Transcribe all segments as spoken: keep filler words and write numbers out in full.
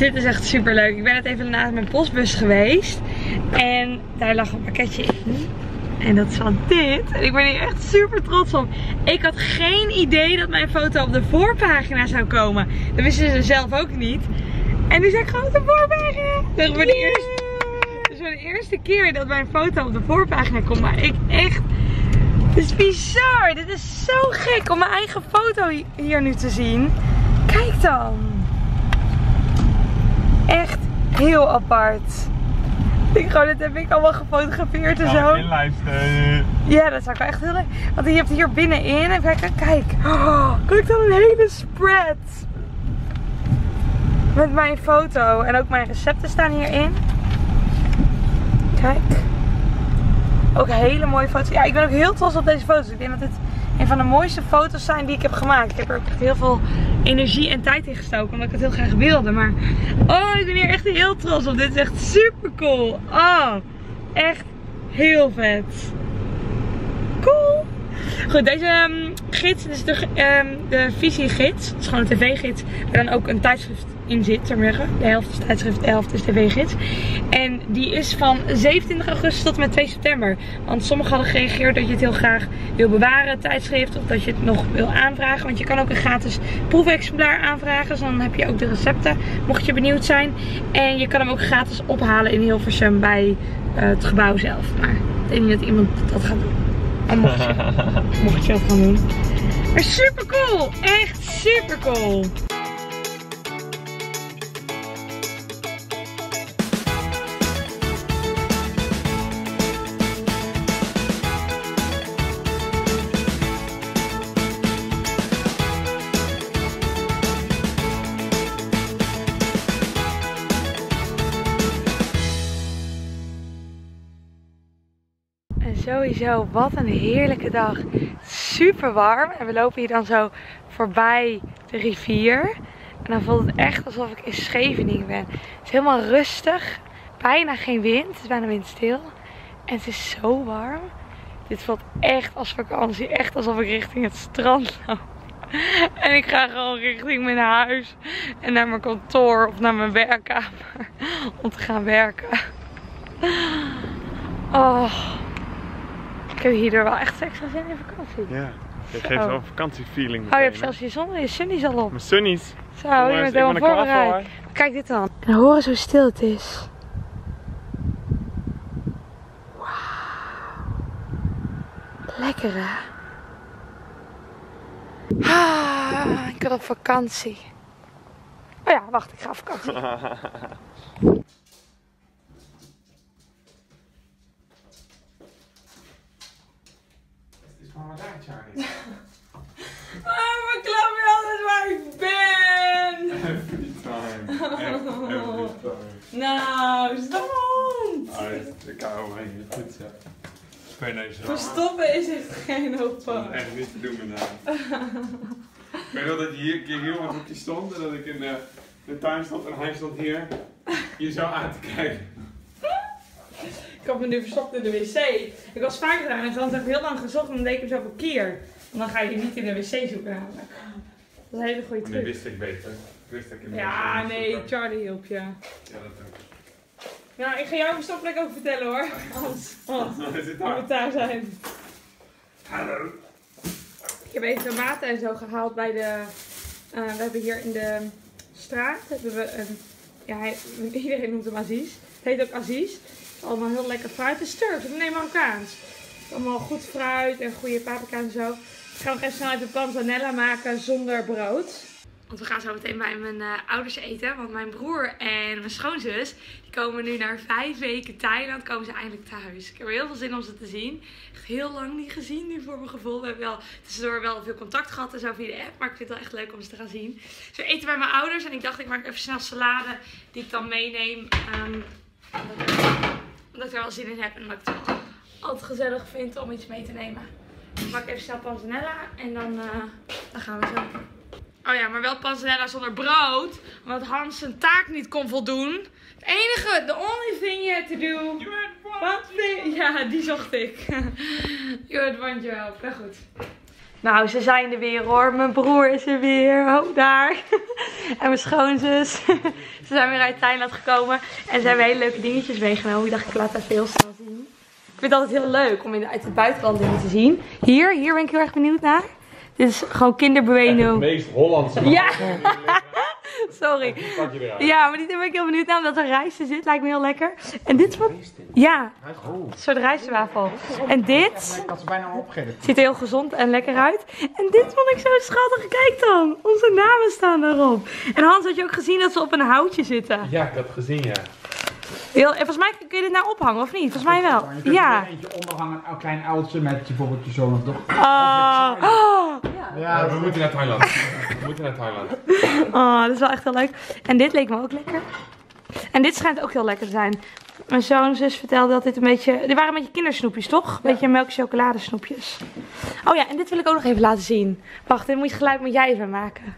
Dit is echt super leuk. Ik ben net even naast mijn postbus geweest. En daar lag een pakketje in. En dat is van dit. En ik ben hier echt super trots op. Ik had geen idee dat mijn foto op de voorpagina zou komen. Dat wisten ze zelf ook niet. En nu zijn ik gewoon op de voorpagina. Dat is voor de eerste, dus voor de eerste keer dat mijn foto op de voorpagina komt. Maar ik echt... Dit is bizar. Dit is zo gek om mijn eigen foto hier nu te zien. Kijk dan. Echt heel apart. Ik gewoon, dit heb ik allemaal gefotografeerd en zo. Inlijsten. Ja, dat zou ik wel echt heel leuk. Want je hebt hier binnenin, en kijk, kijk. Oh, kijk dan een hele spread. Met mijn foto. En ook mijn recepten staan hierin. Kijk. Ook hele mooie foto's. Ja, ik ben ook heel trots op deze foto's. Ik denk dat dit een van de mooiste foto's zijn die ik heb gemaakt. Ik heb er ook echt heel veel energie en tijd in gestoken. Omdat ik het heel graag wilde. Maar oh, ik ben hier echt heel trots op. Dit is echt super cool. Oh, echt heel vet. Cool. Goed, deze um, gids, dit is de, um, de visiegids. Het is gewoon een tv-gids. Waar dan ook een tijdschrift in zit, zou ik zeggen. De helft is tijdschrift, de helft is tv-gids. En die is van zevenentwintig augustus tot en met twee september. Want sommigen hadden gereageerd dat je het heel graag wil bewaren, het tijdschrift. Of dat je het nog wil aanvragen. Want je kan ook een gratis proefexemplaar aanvragen. Dus dan heb je ook de recepten, mocht je benieuwd zijn. En je kan hem ook gratis ophalen in Hilversum bij uh, het gebouw zelf. Maar ik denk niet dat iemand dat gaat doen. En mocht je, mocht je dat gaan doen. Maar super cool! Echt super cool! En sowieso, wat een heerlijke dag. Super warm. En we lopen hier dan zo voorbij de rivier. En dan voelt het echt alsof ik in Scheveningen ben. Het is helemaal rustig. Bijna geen wind. Het is bijna windstil. En het is zo warm. Dit voelt echt als vakantie. Echt alsof ik richting het strand loop. En ik ga gewoon richting mijn huis. En naar mijn kantoor of naar mijn werkkamer. Om te gaan werken. Oh. Ik heb hierdoor wel echt extra zin in vakantie. Ja, je geeft wel een vakantiefeeling. Oh, je hebt zelfs je zon, je sunnies al op. Mijn sunnies. Zo, je bent helemaal voorbereid. Kijk dit dan. En hoor eens hoe stil het is. Wauw. Lekker hè? Ah, ik wil op vakantie. Oh ja, wacht, ik ga op vakantie. Mama daar, Charlie. Oh, ik klap je altijd waar ik ben. Every time. Every, every time. Nou, stond. Ah, ik hou me hier goed zo. Ik weet niet zo. Verstoppen is echt geen hoop. Dat is echt niet te doen met naam. Ik weet wel dat je hier een keer heel wat op je stond en dat ik in de, de tuin stond en hij stond hier je zo aan te kijken. Ik had me nu verstopt in de wc. Ik was vaak gedaan en dan heb ik heel lang gezocht en dan deed ik hem zo op een keer. Want dan ga je niet in de wc zoeken namelijk. Dat is een hele goede truc. Nee, wist ik beter. Ik wist dat ik in de Ja, wc nee, zoeken. Charlie hielp je. Ja, dat ook. Nou, ik ga jou verstopplek ook vertellen hoor. Anders oh, Is het moet het daar zijn. Hallo. Ik heb even tomaten en zo gehaald bij de... Uh, we hebben hier in de straat, hebben we een... Ja, hij, iedereen noemt hem Aziz. Het heet ook Aziz. Allemaal heel lekker fruit. Het is Turks, nee Marokkaans. Allemaal goed fruit en goede paprika en zo. Ik ga nog even snel even panzanella maken zonder brood. Want we gaan zo meteen bij mijn uh, ouders eten. Want mijn broer en mijn schoonzus, die komen nu na vijf weken Thailand, komen ze eindelijk thuis. Ik heb er heel veel zin om ze te zien. Echt heel lang niet gezien nu voor mijn gevoel. We hebben wel tussendoor wel veel contact gehad en zo via de app. Maar ik vind het wel echt leuk om ze te gaan zien. Dus we eten bij mijn ouders. En ik dacht ik maak even snel salade die ik dan meeneem. Um, omdat, ik, omdat ik er wel zin in heb en omdat ik het wel altijd gezellig vind om iets mee te nemen. Ik maak even snel panzanella en dan, uh, dan gaan we zo. Oh ja, maar wel panzanella zonder brood. Omdat Hans zijn taak niet kon voldoen. Het enige, the only thing you had to do. You had Wat thing, ja, die zocht ik. You had one job. Nou goed. Nou, ze zijn er weer hoor. Mijn broer is er weer. Oh, daar. En mijn schoonzus. Ze zijn weer uit Thailand gekomen. En ze hebben hele leuke dingetjes meegenomen. Ik dacht, ik laat even heel snel zien. Ik vind het altijd heel leuk om in, uit het buitenland dingen te zien. Hier, hier ben ik heel erg benieuwd naar. Dit is gewoon kinderbueno. Het meest Hollandse. Ja. Sorry. Ja, maar die ben ik heel benieuwd naar omdat er rijst in zit. Lijkt me heel lekker. En dit wat? Ja. Een soort rijstwafel. En dit ziet er heel gezond en lekker uit. En dit vond ik zo schattig. Kijk dan. Onze namen staan daarop. En Hans, had je ook gezien dat ze op een houtje zitten? Ja, ik had het gezien, ja. Heel, en volgens mij kun je dit nou ophangen, of niet? Volgens mij wel. Je kunt Ja. er eentje onderhangen, een klein oudje met bijvoorbeeld je zoon of dochter. Oh. Oh. Ja, we moeten naar Thailand. We moeten naar Thailand. Oh, dat is wel echt heel leuk. En dit leek me ook lekker. En dit schijnt ook heel lekker te zijn. Mijn zoon en zus vertelde dat dit een beetje... Dit waren een beetje kindersnoepjes, toch? Een beetje melk chocoladesnoepjes. Oh ja, en dit wil ik ook nog even laten zien. Wacht, dit moet je geluid met jij even maken.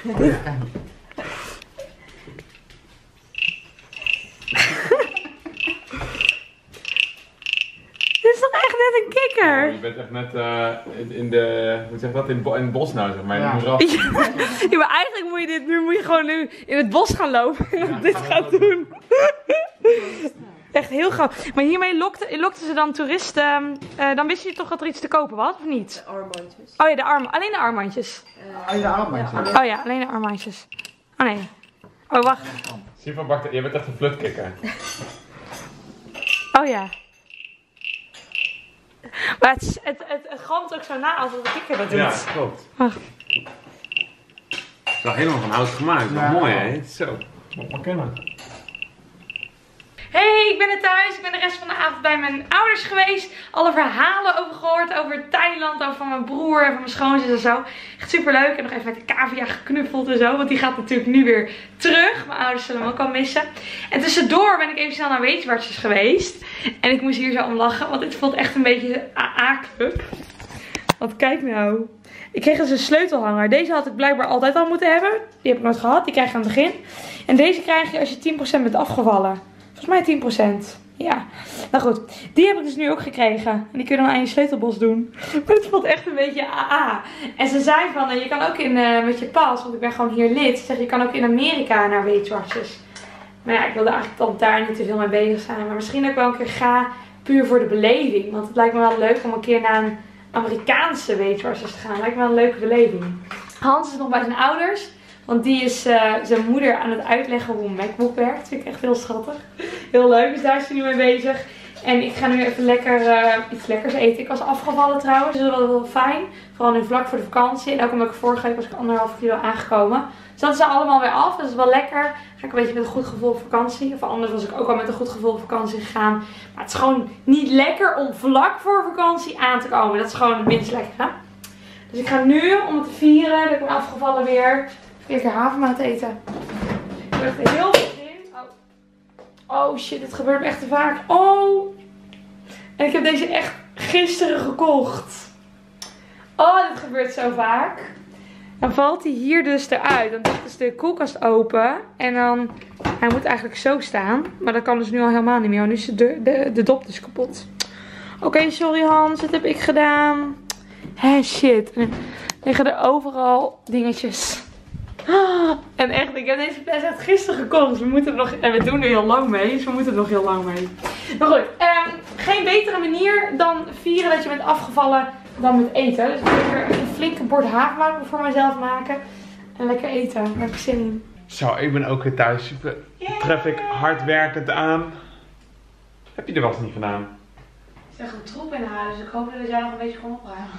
Dit is toch echt net een kikker? Oh, je bent echt net uh, in, in de, hoe zeg dat, in, in het bos nou, zeg maar, in Ja. het moeras. Ja, ja, maar eigenlijk moet je dit nu, moet je gewoon nu in het bos gaan lopen en ja, dit gaan doen. Echt heel grappig. Maar hiermee lokten, lokten ze dan toeristen. Uh, dan wist je toch dat er iets te kopen was, of niet? De armbandjes. Oh ja, de arm, alleen de armbandjes. Oh, je armbandjes. Oh ja, alleen de armbandjes. Oh nee. Oh, wacht. Super bakker, je bent echt een flutkikker. Oh ja. Maar het, het, het, het galmt ook zo na als de kikker dat doet. Ja, klopt. Wacht. Het is wel helemaal van hout gemaakt. Wat Ja. mooi, hè? Zo. Moet maar kunnen. Hey, ik ben er thuis. Ik ben de rest van de avond bij mijn ouders geweest. Alle verhalen over gehoord. Over Thailand, over mijn broer en van mijn schoonzus en zo. Echt super leuk. En nog even met de cavia geknuffeld en zo. Want die gaat natuurlijk nu weer terug. Mijn ouders zullen hem ook al missen. En tussendoor ben ik even snel naar Weeswartjes geweest. En ik moest hier zo om lachen. Want dit voelt echt een beetje A A-club. Want kijk nou. Ik kreeg dus een sleutelhanger. Deze had ik blijkbaar altijd al moeten hebben. Die heb ik nooit gehad. Die krijg je aan het begin. En deze krijg je als je tien procent bent afgevallen. Volgens mij tien procent. Ja. Nou goed. Die heb ik dus nu ook gekregen. En die kun je dan aan je sleutelbos doen. Maar het voelt echt een beetje A A. En ze zei van, uh, je kan ook in, uh, met je pas, want ik ben gewoon hier lid. Ze zegt, je kan ook in Amerika naar Weeswartjes. Maar ja, ik wilde eigenlijk dan daar niet te veel mee bezig zijn. Maar misschien dat ik wel een keer ga, puur voor de beleving. Want het lijkt me wel leuk om een keer naar een Amerikaanse Weeswartjes te gaan. Lijkt me wel een leuke beleving. Hans is nog bij zijn ouders. Want die is uh, zijn moeder aan het uitleggen hoe een MacBook werkt. Dat vind ik echt heel schattig. Heel leuk. Dus daar is hij nu mee bezig. En ik ga nu even lekker uh, iets lekkers eten. Ik was afgevallen trouwens. Dus dat was wel fijn. Vooral nu vlak voor de vakantie. En ook omdat ik vorige week was ik anderhalf kilo aangekomen. Dus dat is er allemaal weer af. Dus dat is wel lekker. Ga ik een beetje met een goed gevoel op vakantie. Of anders was ik ook al met een goed gevoel op vakantie gegaan. Maar het is gewoon niet lekker om vlak voor vakantie aan te komen. Dat is gewoon het minst lekker, hè? Dus ik ga nu, om het te vieren, dat ik ben afgevallen weer, even keer havermout eten. Ik ben echt heel veel in. Oh. Oh shit, dit gebeurt me echt te vaak. Oh. En ik heb deze echt gisteren gekocht. Oh, dit gebeurt zo vaak. Dan valt hij hier dus eruit. Dan is de koelkast open. En dan, hij moet eigenlijk zo staan. Maar dat kan dus nu al helemaal niet meer. Want nu is de, de, de dop dus kapot. Oké, okay, sorry Hans, dat heb ik gedaan. Hé, shit. Er liggen er overal dingetjes. En echt, ik heb deze fles echt gisteren gekocht. Dus we moeten er nog, en we doen er heel lang mee. Dus we moeten er nog heel lang mee. Maar goed, um, geen betere manier dan vieren dat je bent afgevallen dan met eten. Dus ik ga lekker een flinke bord havermout voor mezelf maken. En lekker eten. Daar heb ik zin in. Zo, ik ben ook weer thuis. Super. Yeah. Tref ik hardwerkend aan. Heb je er wel eens niet gedaan? Ik zeg een troep inhalen, dus ik hoop dat jij nog een beetje kon opruimen.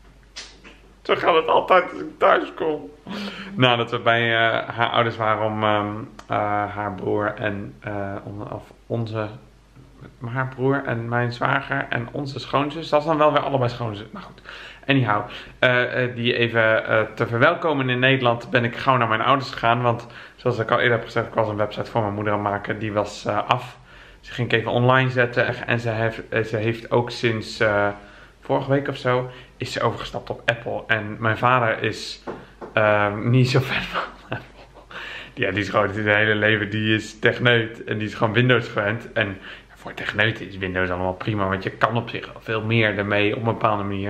Zo gaat het altijd als ik thuis kom. Nadat we bij uh, haar ouders waren om um, uh, haar broer en uh, on, of onze, haar broer en mijn zwager en onze schoonzus. Dat was dan wel weer allebei schoonzus. Maar goed, anyhow. Uh, uh, die even uh, te verwelkomen in Nederland ben ik gauw naar mijn ouders gegaan. Want zoals ik al eerder heb gezegd, ik was een website voor mijn moeder aan het maken. Die was uh, af. Ze ging ik even online zetten. En ze heeft, ze heeft ook sinds uh, vorige week of zo is ze overgestapt op Apple. En mijn vader is uh, niet zo fan van Apple. Ja, die is gewoon zijn hele leven, die is techneut. En die is gewoon Windows gewend. En voor techneuten is Windows allemaal prima. Want je kan op zich veel meer ermee op een bepaalde manier.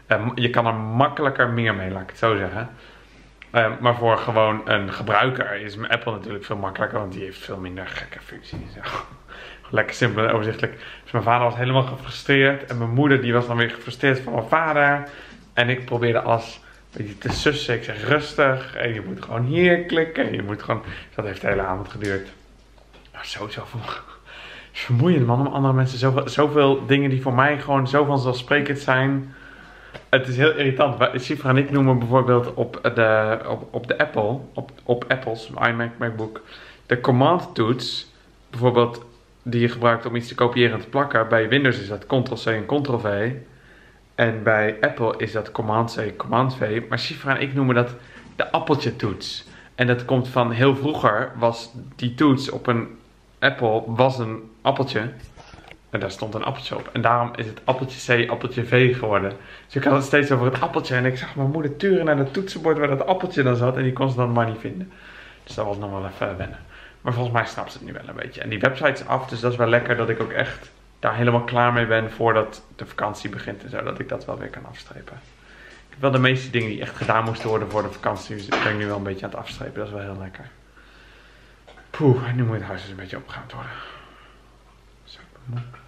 Uh, je kan er makkelijker meer mee, laat ik het zo zeggen. Uh, maar voor gewoon een gebruiker is mijn Apple natuurlijk veel makkelijker, want die heeft veel minder gekke functies. Ja. Lekker simpel en overzichtelijk. Dus mijn vader was helemaal gefrustreerd en mijn moeder die was dan weer gefrustreerd van mijn vader. En ik probeerde alles te sussen. Ik zeg rustig en je moet gewoon hier klikken. En je moet gewoon... Dat heeft de hele avond geduurd. Maar sowieso vermoeiend man, om andere mensen zoveel, zoveel dingen die voor mij gewoon zo vanzelfsprekend zijn. Het is heel irritant. Shifra en ik noemen bijvoorbeeld op de, op, op de Apple, op, op Apples, iMac, MacBook, de command toets, bijvoorbeeld die je gebruikt om iets te kopiëren en te plakken. Bij Windows is dat control C en control V. En bij Apple is dat command C, command V. Maar Shifra en ik noemen dat de appeltje toets. En dat komt van heel vroeger was die toets op een Apple was een appeltje. En daar stond een appeltje op. En daarom is het appeltje C, appeltje V geworden. Dus ik had het steeds over het appeltje. En ik zag mijn moeder turen naar het toetsenbord waar dat appeltje dan zat. En die kon ze dan maar niet vinden. Dus dat was nog wel even wennen. Maar volgens mij snapt ze het nu wel een beetje. En die website is af. Dus dat is wel lekker dat ik ook echt daar helemaal klaar mee ben voordat de vakantie begint en zo. Dat ik dat wel weer kan afstrepen. Ik heb wel de meeste dingen die echt gedaan moesten worden voor de vakantie. Dus ik ben nu wel een beetje aan het afstrepen. Dat is wel heel lekker. Poeh, nu moet het huis dus een beetje opgeruimd worden. Zo, moe.